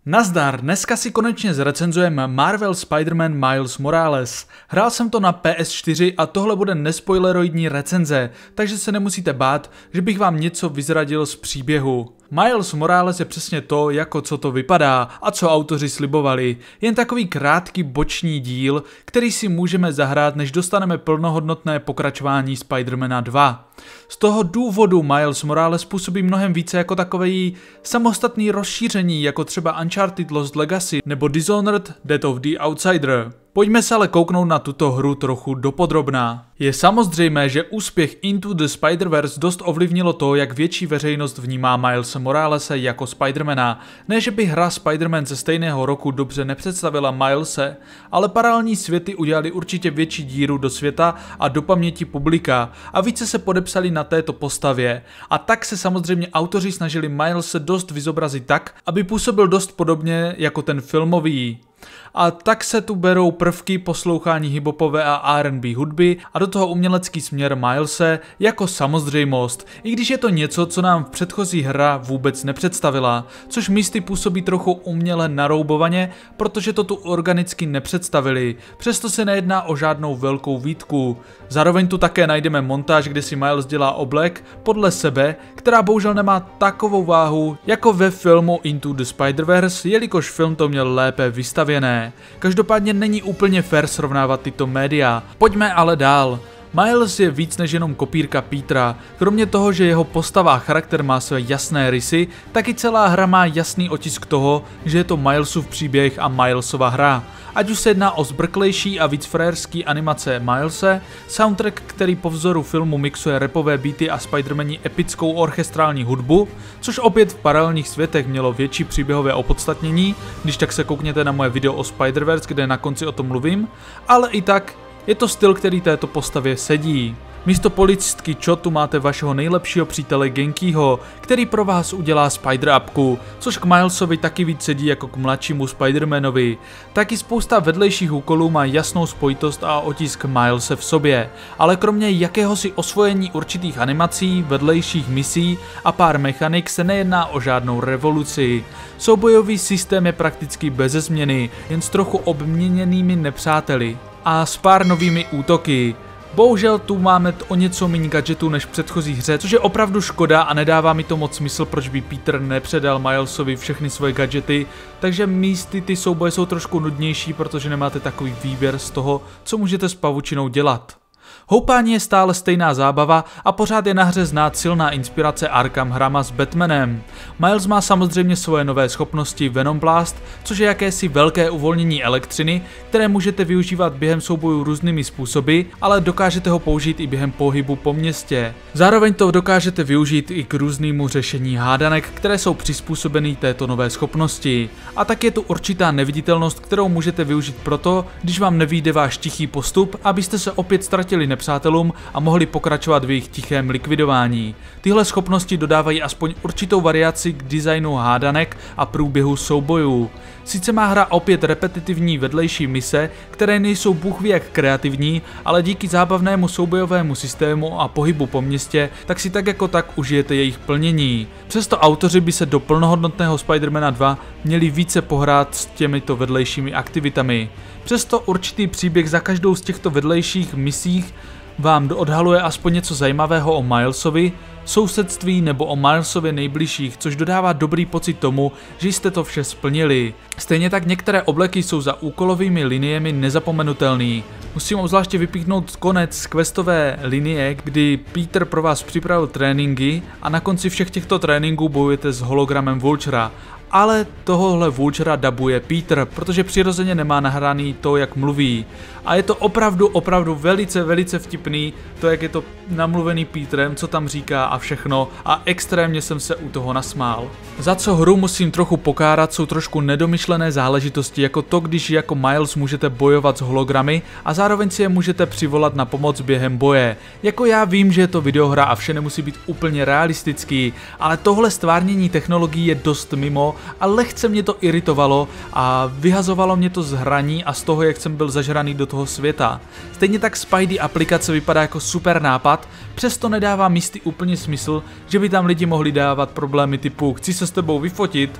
Nazdar, dneska si konečně zrecenzujeme Marvel Spider-Man Miles Morales. Hrál jsem to na PS4 a tohle bude nespoileroidní recenze, takže se nemusíte bát, že bych vám něco vyzradil z příběhu. Miles Morales je přesně to, jako co to vypadá a co autoři slibovali. Jen takový krátký boční díl, který si můžeme zahrát, než dostaneme plnohodnotné pokračování Spider-Mana 2. Z toho důvodu Miles Morales působí mnohem více jako takový samostatný rozšíření, jako třeba Uncharted Lost Legacy nebo Dishonored Death of the Outsider. Pojďme se ale kouknout na tuto hru trochu dopodrobná. Je samozřejmé, že úspěch Into the Spider-Verse dost ovlivnilo to, jak větší veřejnost vnímá Milese Moralese jako Spidermana. Ne, že by hra Spider-Man ze stejného roku dobře nepředstavila Milese, ale paralelní světy udělali určitě větší díru do světa a do paměti publika a více se podepsali na této postavě. A tak se samozřejmě autoři snažili Milese dost vyzobrazit tak, aby působil dost podobně jako ten filmový. A tak se tu berou prvky poslouchání hiphopové a R&B hudby a do toho umělecký směr Milese jako samozřejmost, i když je to něco, co nám v předchozí hra vůbec nepředstavila, což místy působí trochu uměle naroubovaně, protože to tu organicky nepředstavili, přesto se nejedná o žádnou velkou výtku. Zároveň tu také najdeme montáž, kde si Miles dělá oblek podle sebe, která bohužel nemá takovou váhu jako ve filmu Into the Spider-Verse, jelikož film to měl lépe vystavěné. Každopádně není úplně fair srovnávat tyto média. Pojďme ale dál. Miles je víc než jenom kopírka Petera. Kromě toho, že jeho postava a charakter má své jasné rysy, tak i celá hra má jasný otisk toho, že je to Milesův příběh a Milesova hra. Ať už se jedná o zbrklejší a víc frérský animace Milese, soundtrack, který po vzoru filmu mixuje rapové beaty a Spider-Mani epickou orchestrální hudbu, což opět v paralelních světech mělo větší příběhové opodstatnění, když tak se koukněte na moje video o Spider-Verse, kde na konci o tom mluvím, ale i tak je to styl, který této postavě sedí. Místo policistky Cho tu máte vašeho nejlepšího přítele Genkiho, který pro vás udělá Spider-Upku, což k Milesovi taky víc sedí jako k mladšímu Spider-Manovi. Taky spousta vedlejších úkolů má jasnou spojitost a otisk Milese v sobě, ale kromě jakéhosi osvojení určitých animací, vedlejších misí a pár mechanik se nejedná o žádnou revoluci. Soubojový systém je prakticky beze změny, jen s trochu obměněnými nepřáteli a s pár novými útoky. Bohužel tu máme o něco méně gadgetů než v předchozí hře, což je opravdu škoda a nedává mi to moc smysl, proč by Peter nepředal Milesovi všechny svoje gadgety, takže místy ty souboje jsou trošku nudnější, protože nemáte takový výběr z toho, co můžete s pavučinou dělat. Houpání je stále stejná zábava a pořád je na hře znát silná inspirace Arkham hrama s Batmanem. Miles má samozřejmě svoje nové schopnosti Venom Blast, což je jakési velké uvolnění elektřiny, které můžete využívat během soubojů různými způsoby, ale dokážete ho použít i během pohybu po městě. Zároveň to dokážete využít i k různému řešení hádanek, které jsou přizpůsobeny této nové schopnosti. A tak je tu určitá neviditelnost, kterou můžete využít proto, když vám nevyjde váš tichý postup, abyste se opět ztratili nepřátelům a mohli pokračovat v jejich tichém likvidování. Tyhle schopnosti dodávají aspoň určitou variaci k designu hádanek a průběhu soubojů. Sice má hra opět repetitivní vedlejší mise, které nejsou bůhví jak kreativní, ale díky zábavnému soubojovému systému a pohybu po městě, tak si tak jako tak užijete jejich plnění. Přesto autoři by se do plnohodnotného Spider-Mana 2 měli více pohrát s těmito vedlejšími aktivitami. Přesto určitý příběh za každou z těchto vedlejších misích vám odhaluje aspoň něco zajímavého o Milesovi, sousedství nebo o Milesově nejbližších, což dodává dobrý pocit tomu, že jste to vše splnili. Stejně tak některé obleky jsou za úkolovými liniemi nezapomenutelný. Musím obzvláště vypíchnout konec questové linie, kdy Peter pro vás připravil tréninky a na konci všech těchto tréninků bojujete s hologramem Vultura. Ale tohohle Vultura dabuje Peter, protože přirozeně nemá nahraný to, jak mluví. A je to opravdu velice vtipný, to, jak je to namluvený Petrem, co tam říká a všechno, a extrémně jsem se u toho nasmál. Za co hru musím trochu pokárat, jsou trošku nedomyšlené záležitosti, jako to, když jako Miles můžete bojovat s hologramy a zároveň si je můžete přivolat na pomoc během boje. Jako já vím, že je to videohra a vše nemusí být úplně realistický, ale tohle stvárnění technologií je dost mimo a lehce mě to iritovalo a vyhazovalo mě to z hraní a z toho, jak jsem byl zažraný do toho světa. Stejně tak Spidey aplikace vypadá jako super nápad, přesto nedává místy úplně smysl, že by tam lidi mohli dávat problémy typu chci se s tebou vyfotit,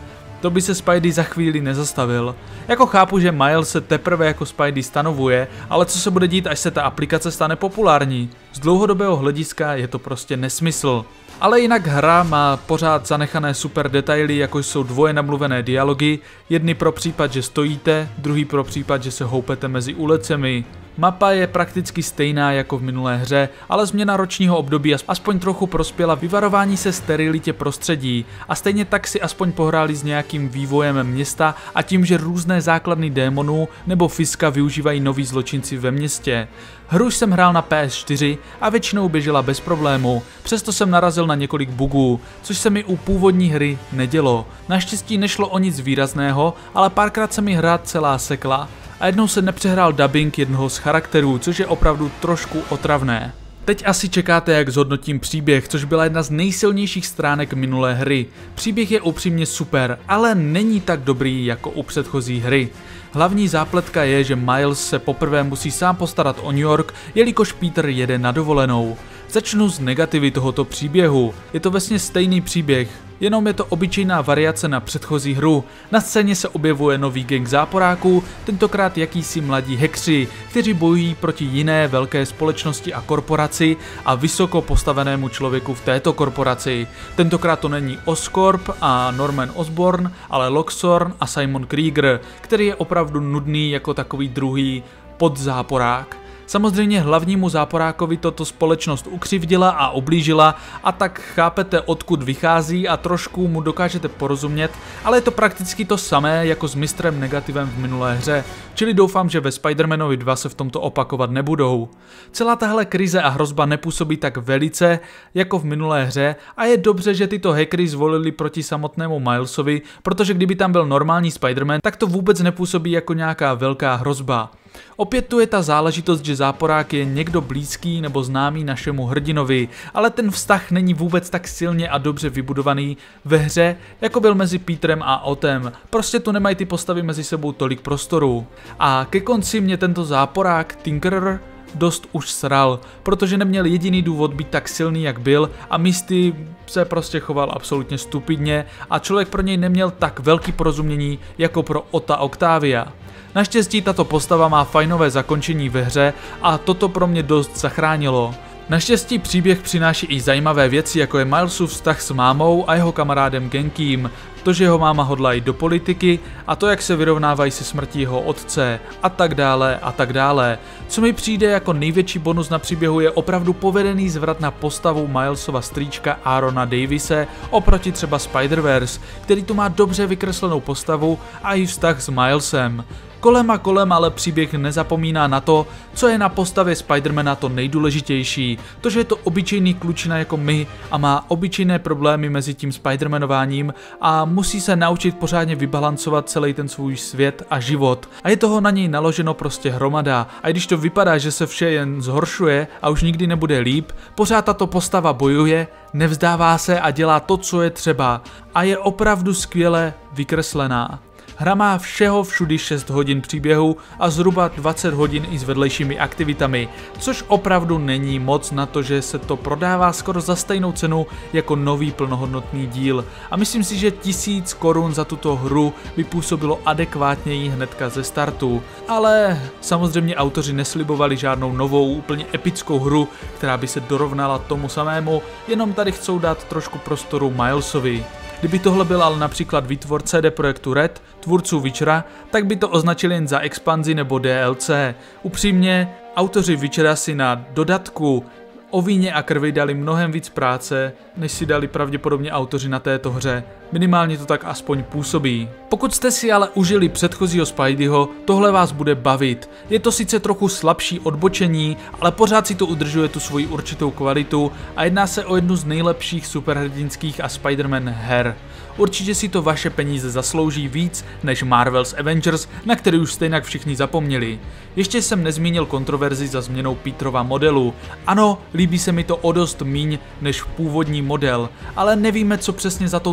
to by se Spidey za chvíli nezastavil. Jako chápu, že Miles se teprve jako Spidey stanovuje, ale co se bude dít, až se ta aplikace stane populární? Z dlouhodobého hlediska je to prostě nesmysl. Ale jinak hra má pořád zanechané super detaily, jako jsou dvoje namluvené dialogy, jedny pro případ, že stojíte, druhý pro případ, že se houpete mezi ulicemi. Mapa je prakticky stejná jako v minulé hře, ale změna ročního období aspoň trochu prospěla vyvarování se sterilitě prostředí a stejně tak si aspoň pohráli s nějakým vývojem města a tím, že různé základny démonů nebo Fiska využívají noví zločinci ve městě. Hru jsem hrál na PS4 a většinou běžela bez problému, přesto jsem narazil na několik bugů, což se mi u původní hry nedělo. Naštěstí nešlo o nic výrazného, ale párkrát se mi hra celá sekla a jednou se nepřehrál dubbing jednoho z charakterů, což je opravdu trošku otravné. Teď asi čekáte, jak zhodnotím příběh, což byla jedna z nejsilnějších stránek minulé hry. Příběh je upřímně super, ale není tak dobrý jako u předchozí hry. Hlavní zápletka je, že Miles se poprvé musí sám postarat o New York, jelikož Peter jede na dovolenou. Začnu z negativy tohoto příběhu. Je to vlastně stejný příběh, jenom je to obyčejná variace na předchozí hru. Na scéně se objevuje nový gang záporáků, tentokrát jakýsi mladí hackři, kteří bojují proti jiné velké společnosti a korporaci a vysoko postavenému člověku v této korporaci. Tentokrát to není Oscorp a Norman Osborn, ale Loxorn a Simon Krieger, který je opravdu nudný jako takový druhý podzáporák. Samozřejmě hlavnímu záporákovi toto společnost ukřivdila a ublížila a tak chápete, odkud vychází a trošku mu dokážete porozumět, ale je to prakticky to samé jako s mistrem negativem v minulé hře, čili doufám, že ve Spider-Manovi 2 se v tomto opakovat nebudou. Celá tahle krize a hrozba nepůsobí tak velice jako v minulé hře a je dobře, že tyto hackery zvolili proti samotnému Milesovi, protože kdyby tam byl normální Spider-Man, tak to vůbec nepůsobí jako nějaká velká hrozba. Opět tu je ta záležitost, že záporák je někdo blízký nebo známý našemu hrdinovi, ale ten vztah není vůbec tak silně a dobře vybudovaný ve hře, jako byl mezi Peterem a Ottem. Prostě tu nemají ty postavy mezi sebou tolik prostoru. A ke konci mě tento záporák, Tinkerer, dost už sral, protože neměl jediný důvod být tak silný, jak byl a místy se prostě choval absolutně stupidně a člověk pro něj neměl tak velký porozumění jako pro Otta Octavia. Naštěstí tato postava má fajnové zakončení ve hře a toto pro mě dost zachránilo. Naštěstí příběh přináší i zajímavé věci, jako je Milesův vztah s mámou a jeho kamarádem Genkým, to, že jeho máma hodlá jít do politiky a to, jak se vyrovnávají se smrtí jeho otce a tak dále a tak dále. Co mi přijde jako největší bonus na příběhu je opravdu povedený zvrat na postavu Milesova strýčka Aarona Davise oproti třeba Spider-Verse, který tu má dobře vykreslenou postavu a i vztah s Milesem. Kolem a kolem ale příběh nezapomíná na to, co je na postavě Spidermana to nejdůležitější, to, že je to obyčejný klučina jako my a má obyčejné problémy mezi tím Spidermanováním a musí se naučit pořádně vybalancovat celý ten svůj svět a život. A je toho na něj naloženo prostě hromada. A když to vypadá, že se vše jen zhoršuje a už nikdy nebude líp, pořád tato postava bojuje, nevzdává se a dělá to, co je třeba. A je opravdu skvěle vykreslená. Hra má všeho všudy 6 hodin příběhu a zhruba 20 hodin i s vedlejšími aktivitami, což opravdu není moc na to, že se to prodává skoro za stejnou cenu jako nový plnohodnotný díl. A myslím si, že 1000 korun za tuto hru by působilo adekvátněji hnedka ze startu. Ale samozřejmě autoři neslibovali žádnou novou, úplně epickou hru, která by se dorovnala tomu samému, jenom tady chcou dát trošku prostoru Milesovi. Kdyby tohle byl ale například výtvor CD Projektu Red, tvůrců Witchera, tak by to označili jen za expanzi nebo DLC. Upřímně, autoři Witchera si na dodatku o víně a krvi dali mnohem víc práce, než si dali pravděpodobně autoři na této hře. Minimálně to tak aspoň působí. Pokud jste si ale užili předchozího Spideyho, tohle vás bude bavit. Je to sice trochu slabší odbočení, ale pořád si to udržuje tu svoji určitou kvalitu a jedná se o jednu z nejlepších superhrdinských a Spider-Man her. Určitě si to vaše peníze zaslouží víc než Marvel's Avengers, na který už stejně všichni zapomněli. Ještě jsem nezmínil kontroverzi za změnou Peterova modelu. Ano, líbí se mi to o dost míň než původní model, ale nevíme, co přesně za touto změnou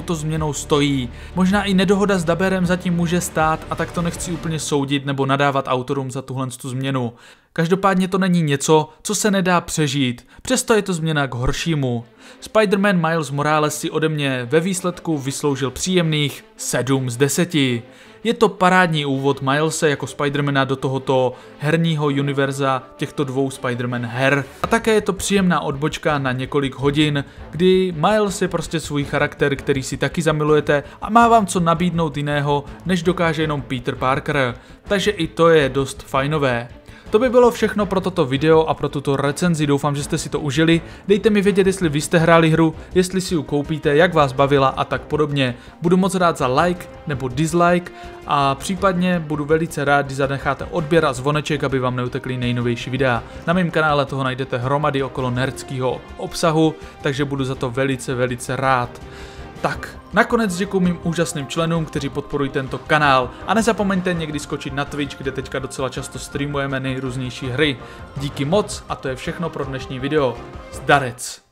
stranou stojí. Možná i nedohoda s daberem zatím může stát a tak to nechci úplně soudit nebo nadávat autorům za tuhle změnu. Každopádně to není něco, co se nedá přežít, přesto je to změna k horšímu. Spider-Man Miles Morales si ode mě ve výsledku vysloužil příjemných 7 z 10. Je to parádní úvod Milese jako Spidermana do tohoto herního univerza těchto dvou Spider-Man her. A také je to příjemná odbočka na několik hodin, kdy Miles je prostě svůj charakter, který si taky zamilujete a má vám co nabídnout jiného, než dokáže jenom Peter Parker. Takže i to je dost fajnové. To by bylo všechno pro toto video a pro tuto recenzi, doufám, že jste si to užili. Dejte mi vědět, jestli vy jste hráli hru, jestli si ji koupíte, jak vás bavila a tak podobně. Budu moc rád za like nebo dislike a případně budu velice rád, když zanecháte odběr a zvoneček, aby vám neutekly nejnovější videa. Na mém kanále toho najdete hromady okolo nerdského obsahu, takže budu za to velice rád. Tak, nakonec děkuji mým úžasným členům, kteří podporují tento kanál a nezapomeňte někdy skočit na Twitch, kde teďka docela často streamujeme nejrůznější hry. Díky moc a to je všechno pro dnešní video. Zdarec!